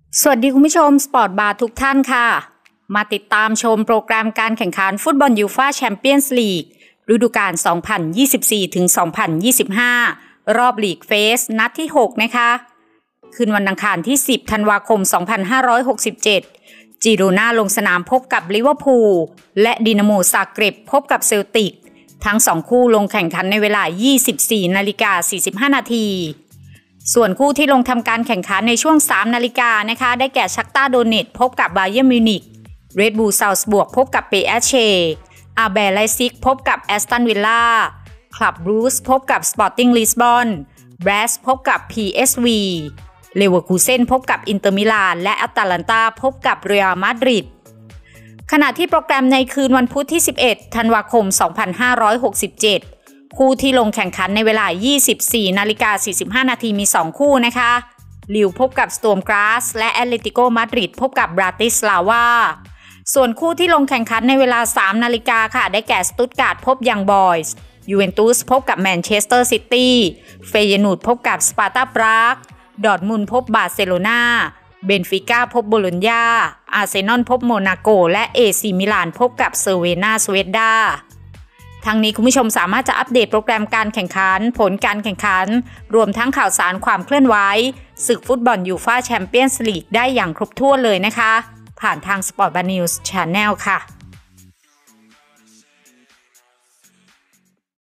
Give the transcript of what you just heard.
สวัสดีคุณผู้ชมสปอร์ตบาร์ทุกท่านค่ะมาติดตามชมโปรแกรมการแข่งขันฟุตบอลยูฟ่าแชมเปี้ยนส์ลีกฤดูกาล 2024-2025 รอบลีกเฟสนัดที่ 6 นะคะคืนวันอังคารที่ 10 ธันวาคม 2567 จิโรนาลงสนามพบกับลิเวอร์พูลและดินาโมซาเกร็บพบกับเซลติกทั้ง2คู่ลงแข่งขันในเวลา 24:45 นาทีส่วนคู่ที่ลงทำการแข่งขันในช่วง 3 นาฬิกานะคะได้แก่ชักตาร์โดเนตพบกับบาเยิร์นมิวนิกเรดบูลซาลซบวร์กพบกับเปแอชเชอาร์เบไลซิกพบกับแอสตันวิลล่าคลับบรูซพบกับสปอร์ติ้งลิสบอนแบรสพบกับ PSV เลเวอร์คูเซ่นพบกับอินเตอร์มิลานและแอตแลนตาพบกับเรอัลมาดริดขณะที่โปรแกรมในคืนวันพุธที่ 11 ธันวาคม 2567 คู่ที่ลงแข่งขันในเวลา 24:45 นาทีมี 2 คู่นะคะลิวพบกับสโตร์มกราสและแอตเลติโกมาดริดพบกับบราติสลาวาส่วนคู่ที่ลงแข่งขันในเวลา 3 นาฬิกาค่ะได้แก่สตุตการ์ดพบยังบอยส์ยูเวนตุสพบกับแมนเชสเตอร์ซิตี้เฟเยนูร์ดพบกับสปาร์ตาปรากดอร์ทมุนด์พบบาร์เซโลนาเบนฟิก้าพบโบโลญญาอาร์เซนอลพบโมนาโกและเอซีมิลานพบกับเซเวนาสเวดดาทั้งนี้คุณผู้ชมสามารถจะอัปเดตโปรแกรมการแข่งขันผลการแข่งขันรวมทั้งข่าวสารความเคลื่อนไหวศึกฟุตบอลยูฟ่าแชมเปี้ยนส์ลีกได้อย่างครบถ้วนเลยนะคะผ่านทาง Sport Bar News Channel ค่ะ